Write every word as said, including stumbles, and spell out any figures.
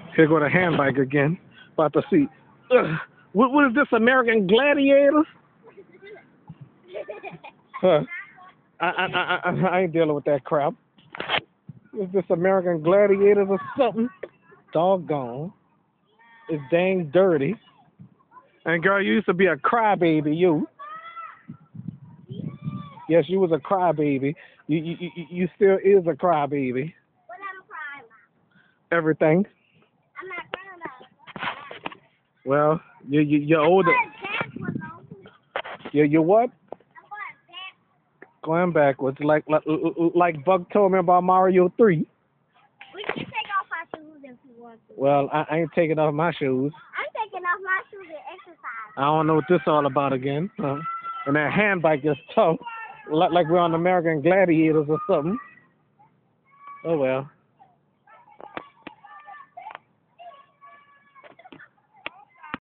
Here go the handbike again. About to see. Ugh. What, what is this, American Gladiators? Huh. I, I, I, I, I ain't dealing with that crap. Is this American Gladiators or something? Doggone. It's dang dirty. And girl, you used to be a crybaby, you. Yes, you was a crybaby. You, you, you, you still is a crybaby. What I'm crying about? Everything. I'm not crying about. Well, you, you, you're older. You, you what? Going backwards, like like like Buck told me about Mario three. We can take off our shoes if you want to. Well, I, I ain't taking off my shoes. I'm taking off my shoes and exercise. I don't know what this all about again. Huh? And that handbike is tough, like like we're on American Gladiators or something. Oh well.